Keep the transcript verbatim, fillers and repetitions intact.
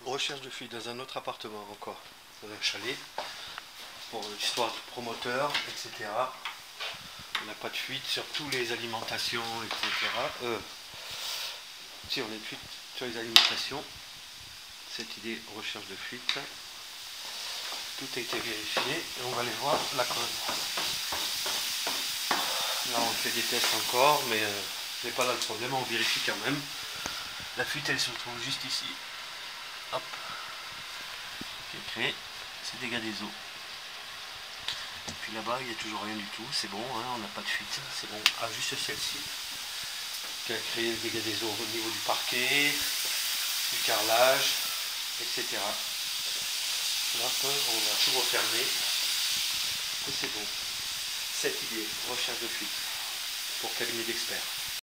Recherche de fuite dans un autre appartement encore, dans un chalet, pour l'histoire du promoteur, et cetera. On n'a pas de fuite sur toutes les alimentations, et cetera. Euh, si on a une fuite sur les alimentations, cette idée recherche de fuite, tout a été vérifié et on va aller voir la cause. Là on fait des tests encore, mais euh, c'est pas là le problème, on vérifie quand même. La fuite elle se trouve juste ici. Hop. J'ai créé, c'est dégâts des eaux. Et puis là-bas il n'y a toujours rien du tout, c'est bon, hein, on n'a pas de fuite, c'est bon. Ah juste celle-ci qui a créé le dégât des eaux au niveau du parquet, du carrelage, et cetera. Là on va tout refermer et c'est bon. Cette idée, recherche de fuite pour cabinet d'experts.